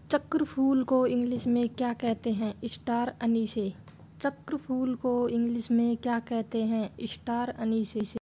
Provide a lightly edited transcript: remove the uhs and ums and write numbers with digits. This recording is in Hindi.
चक्रफूल को इंग्लिश में क्या कहते हैं? Star anise. चक्रफूल को इंग्लिश में क्या कहते हैं? स्टार अनीसे।